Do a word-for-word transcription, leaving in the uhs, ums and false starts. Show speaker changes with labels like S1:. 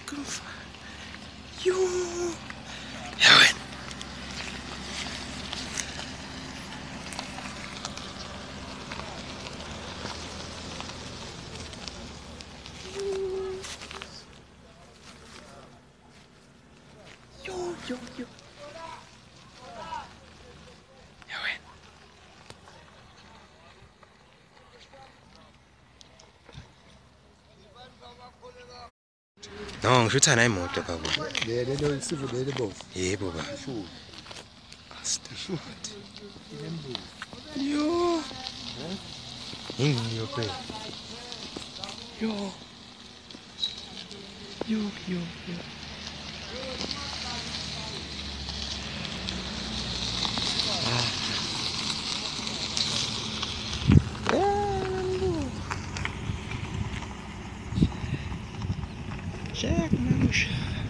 S1: Jo. Ja, Jo, jo, jo. Ja, wen. No, ngisho naye imoto baba.
S2: Le le lo isivu le bovu.
S1: Yebo baba.
S2: Sure.
S1: Astagfirullah. Yo. Yini yo phela. Yo. Yo, yo, yo. Check, Manush.